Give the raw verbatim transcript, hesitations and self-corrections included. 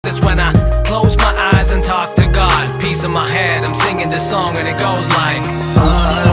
That's when I close my eyes and talk to God. Peace in my head, I'm singing this song and it goes like,